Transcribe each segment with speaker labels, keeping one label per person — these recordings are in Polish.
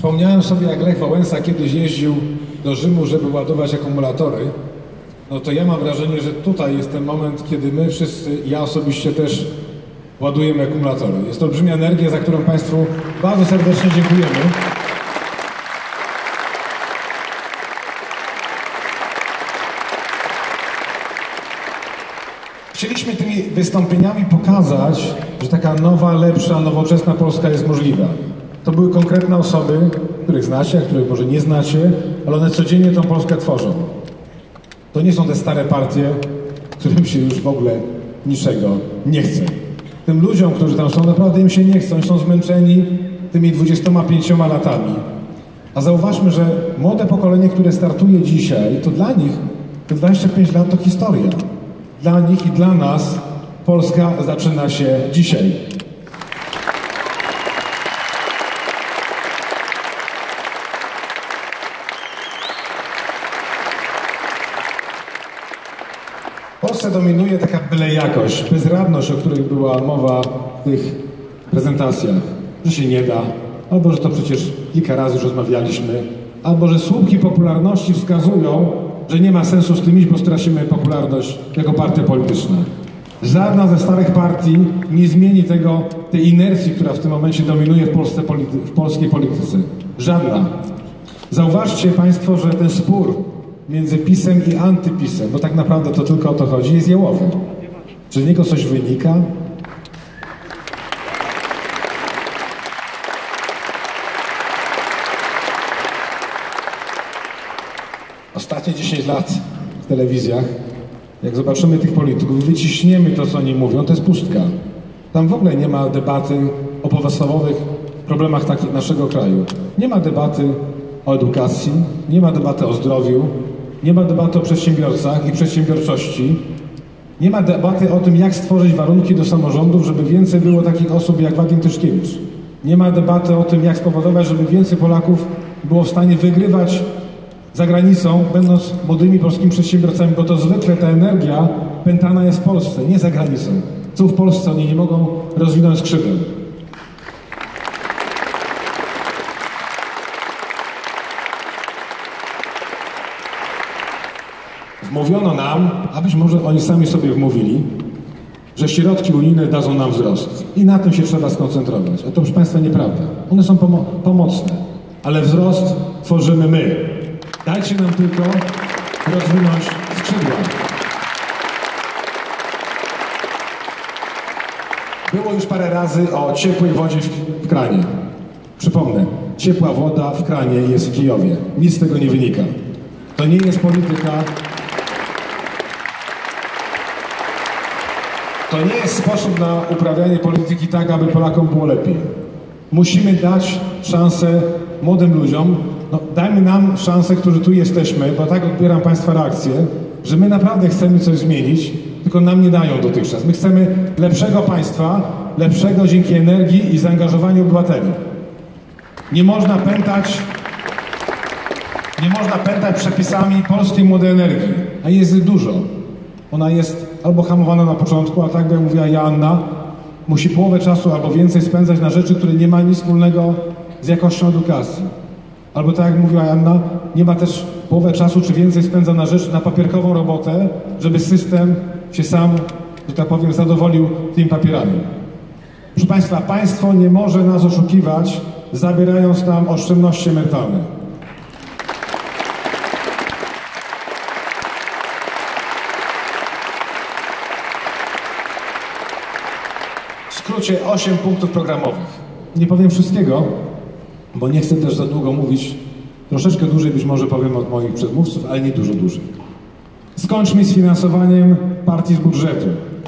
Speaker 1: Przypomniałem sobie, jak Lech Wałęsa kiedyś jeździł do Rzymu, żeby ładować akumulatory. No to ja mam wrażenie, że tutaj jest ten moment, kiedy my wszyscy, ja osobiście też ładujemy akumulatory. Jest to olbrzymia energia, za którą Państwu bardzo serdecznie dziękujemy. Chcieliśmy tymi wystąpieniami pokazać, że taka nowa, lepsza, nowoczesna Polska jest możliwa. To były konkretne osoby, których znacie, a których może nie znacie, ale one codziennie tą Polskę tworzą. To nie są te stare partie, którym się już w ogóle niczego nie chce. Tym ludziom, którzy tam są, naprawdę im się nie chce, oni są zmęczeni tymi 25 latami. A zauważmy, że młode pokolenie, które startuje dzisiaj, to dla nich te 25 lat to historia. Dla nich i dla nas Polska zaczyna się dzisiaj. W Polsce dominuje taka byle jakość, bezradność, o której była mowa w tych prezentacjach. Że się nie da, albo że to przecież kilka razy już rozmawialiśmy, albo że słupki popularności wskazują, że nie ma sensu z tym iść, bo stracimy popularność jako partia polityczna. Żadna ze starych partii nie zmieni tej inercji, która w tym momencie dominuje w polskiej polityce. Żadna. Zauważcie Państwo, że ten spór między PiS-em i antypisem, bo tak naprawdę to tylko o to chodzi, jest jałowy. Czy z niego coś wynika? Ostatnie 10 lat w telewizjach, jak zobaczymy tych polityków, wyciśniemy to, co oni mówią, to jest pustka. Tam w ogóle nie ma debaty o podstawowych problemach takich naszego kraju. Nie ma debaty o edukacji, nie ma debaty o zdrowiu, nie ma debaty o przedsiębiorcach i przedsiębiorczości, nie ma debaty o tym, jak stworzyć warunki do samorządów, żeby więcej było takich osób jak Wadim Tyszkiewicz. Nie ma debaty o tym, jak spowodować, żeby więcej Polaków było w stanie wygrywać za granicą, będąc młodymi polskimi przedsiębiorcami, bo to zwykle ta energia pętana jest w Polsce, nie za granicą. Tu w Polsce oni nie mogą rozwinąć skrzydeł. Wmówiono nam, a być może oni sami sobie wmówili, że środki unijne dadzą nam wzrost. I na tym się trzeba skoncentrować. A to, proszę Państwa, nieprawda. One są pomocne, ale wzrost tworzymy my. Dajcie nam tylko rozwinąć skrzydła. Było już parę razy o ciepłej wodzie w kranie. Przypomnę, ciepła woda w kranie jest w Kijowie. Nic z tego nie wynika. To nie jest polityka. To nie jest sposób na uprawianie polityki tak, aby Polakom było lepiej. Musimy dać szansę młodym ludziom. No, dajmy nam szansę, którzy tu jesteśmy, bo tak odbieram Państwa reakcję, że my naprawdę chcemy coś zmienić, tylko nam nie dają dotychczas. My chcemy lepszego państwa, lepszego dzięki energii i zaangażowaniu obywateli. Nie można pętać przepisami polskiej młodej energii, a jest dużo. Ona jest albo hamowana na początku, a tak jak mówiła Joanna, musi połowę czasu albo więcej spędzać na rzeczy, które nie ma nic wspólnego z jakością edukacji. Albo tak jak mówiła Joanna, nie ma też połowę czasu czy więcej spędza na rzecz, na papierkową robotę, żeby system się sam, że tak powiem, zadowolił tymi papierami. Proszę Państwa, państwo nie może nas oszukiwać, zabierając nam oszczędności emerytalne. W skrócie 8 punktów programowych. Nie powiem wszystkiego, bo nie chcę też za długo mówić. Troszeczkę dłużej być może powiem od moich przedmówców, ale nie dużo dłużej. Skończmy z finansowaniem partii z budżetu.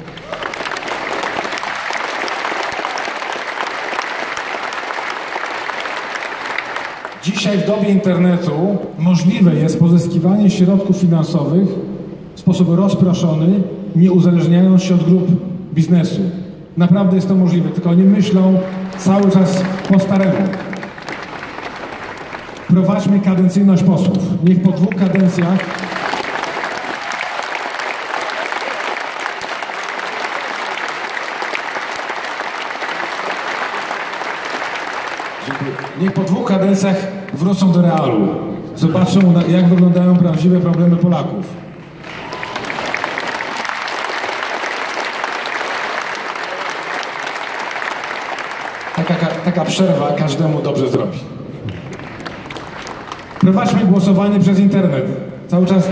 Speaker 1: Dzisiaj w dobie internetu możliwe jest pozyskiwanie środków finansowych w sposób rozproszony, nie uzależniając się od grup biznesu. Naprawdę jest to możliwe, tylko oni myślą cały czas po staremu. Wprowadźmy kadencyjność posłów. Niech po 2 kadencjach Niech po 2 kadencjach wrócą do realu. Zobaczą, jak wyglądają prawdziwe problemy Polaków. Taka przerwa każdemu dobrze zrobi. Prowadźmy głosowanie przez internet. Cały czas...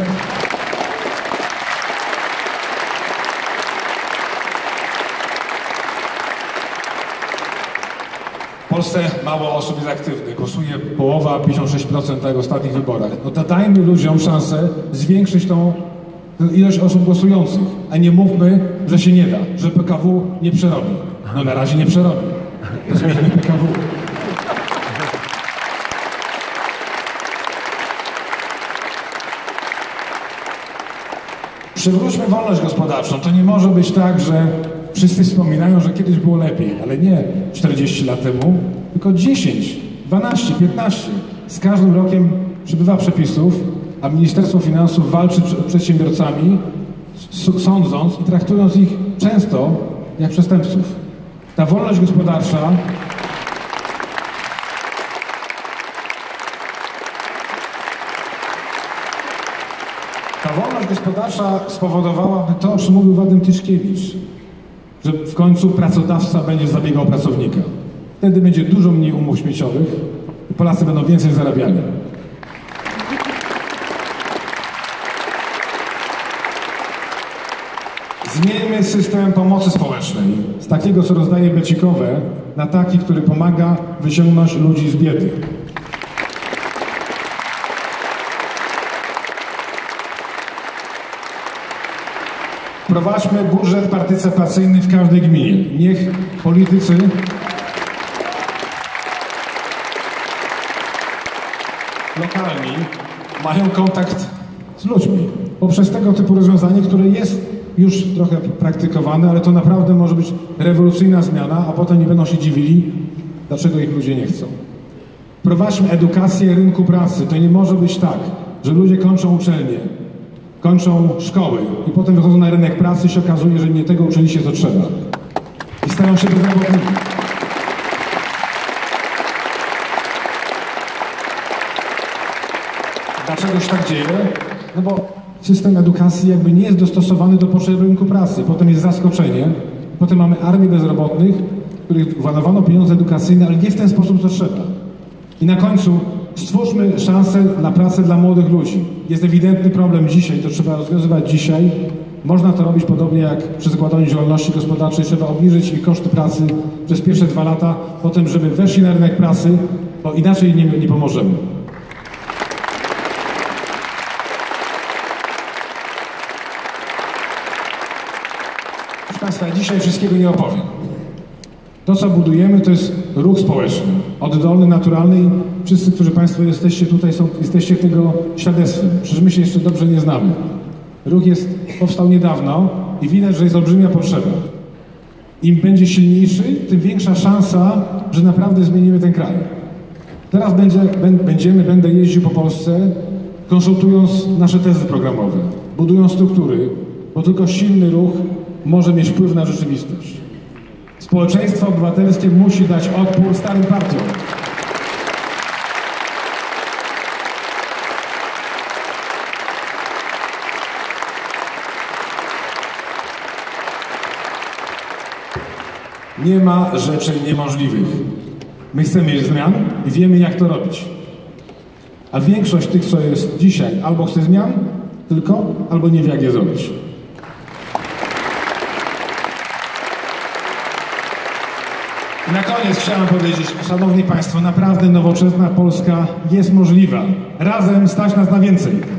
Speaker 1: W Polsce mało osób jest aktywnych. Głosuje połowa, 56% jak w ostatnich wyborach. No to dajmy ludziom szansę zwiększyć tą ilość osób głosujących, a nie mówmy, że się nie da, że PKW nie przerobi. No na razie nie przerobi. Zmieńmy PKW. Przywróćmy wolność gospodarczą. To nie może być tak, że wszyscy wspominają, że kiedyś było lepiej, ale nie 40 lat temu, tylko 10, 12, 15. Z każdym rokiem przybywa przepisów, a Ministerstwo Finansów walczy z przedsiębiorcami, sądząc i traktując ich często jak przestępców. Ta wolność gospodarcza spowodowałaby to, o czym mówił Władimir Tyszkiewicz, że w końcu pracodawca będzie zabiegał o pracownika. Wtedy będzie dużo mniej umów śmieciowych i Polacy będą więcej zarabiali. Zmieńmy system pomocy społecznej z takiego, co rozdaje becikowe, na taki, który pomaga wyciągnąć ludzi z biedy. Wprowadźmy budżet partycypacyjny w każdej gminie. Niech politycy lokalni mają kontakt z ludźmi poprzez tego typu rozwiązanie, które jest już trochę praktykowane, ale to naprawdę może być rewolucyjna zmiana, a potem nie będą się dziwili, dlaczego ich ludzie nie chcą. Wprowadźmy edukację rynku pracy. To nie może być tak, że ludzie kończą uczelnie, kończą szkoły i potem wychodzą na rynek pracy i się okazuje, że nie tego uczyli się, co trzeba. I stają się bezrobotnymi. Dlaczego się tak dzieje? No bo system edukacji jakby nie jest dostosowany do potrzeb rynku pracy. Potem jest zaskoczenie. Potem mamy armię bezrobotnych, których władowano pieniądze edukacyjne, ale nie w ten sposób, co trzeba. I na końcu stwórzmy szansę na pracę dla młodych ludzi. Jest ewidentny problem dzisiaj, to trzeba rozwiązywać dzisiaj. Można to robić podobnie jak przy zakładaniu działalności gospodarczej. Trzeba obniżyć ich koszty pracy przez pierwsze 2 lata, potem żeby weszli na rynek pracy, bo inaczej nie pomożemy. Proszę Państwa, ja dzisiaj wszystkiego nie opowiem. To, co budujemy, to jest ruch społeczny, oddolny, naturalny i wszyscy, którzy Państwo jesteście tutaj, jesteście tego świadectwem. Przecież my się jeszcze dobrze nie znamy. Ruch powstał niedawno i widać, że jest olbrzymia potrzeba. Im będzie silniejszy, tym większa szansa, że naprawdę zmienimy ten kraj. Teraz będę jeździł po Polsce, konsultując nasze tezy programowe, budując struktury, bo tylko silny ruch może mieć wpływ na rzeczywistość. Społeczeństwo obywatelskie musi dać odpór starym partiom. Nie ma rzeczy niemożliwych. My chcemy mieć zmian i wiemy, jak to robić. A większość tych, co jest dzisiaj, albo chce zmian tylko, albo nie wie, jak je zrobić. I na koniec chciałem powiedzieć, szanowni Państwo, naprawdę nowoczesna Polska jest możliwa. Razem stać nas na więcej.